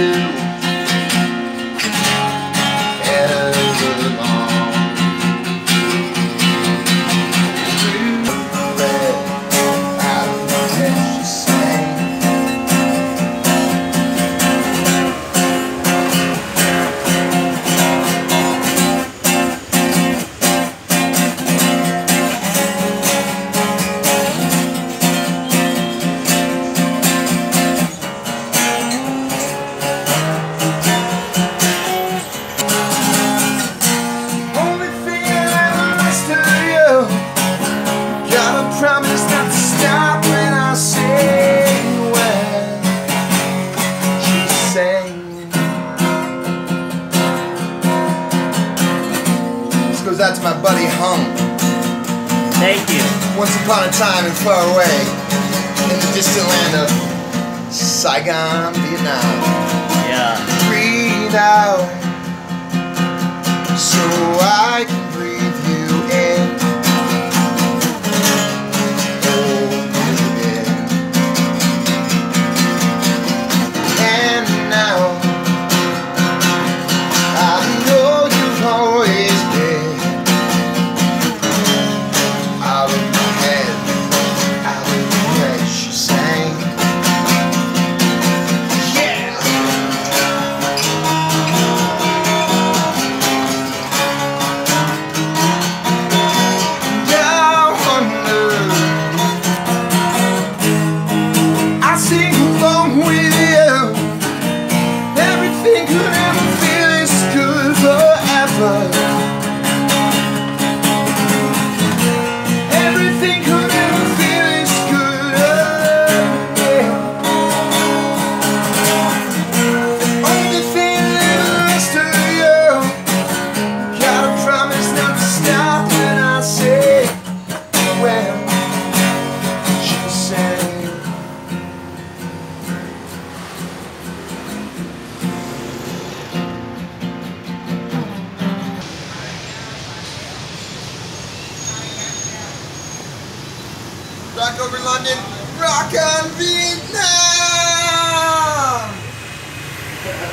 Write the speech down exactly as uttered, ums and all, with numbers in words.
you ever long. You read out of the text you sang. Promise not to stop when I sing when she sang. This goes out to my buddy Hung. Thank you. Once upon a time and far away in the distant land of Saigon, Vietnam. Yeah. Breathe out so I can breathe you in. Rock over London, rock on Vietnam!